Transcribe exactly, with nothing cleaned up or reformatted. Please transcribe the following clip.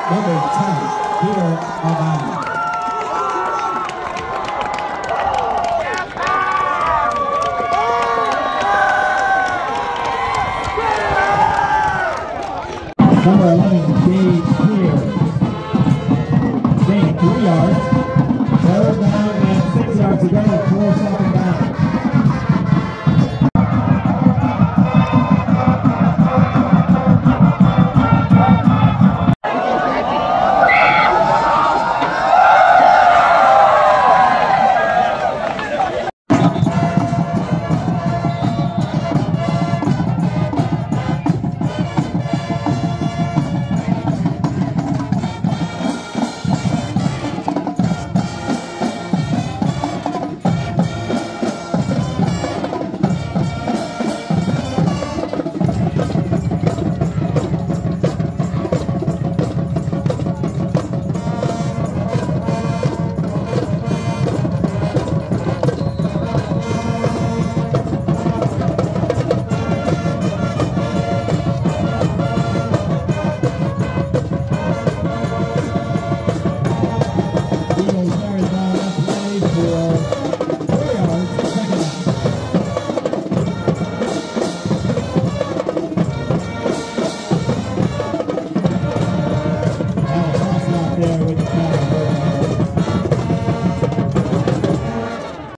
number ten, Peter Albani. Number eleven, Dave Clear. Gain three yards. Third down and six yards to go. Four seconds.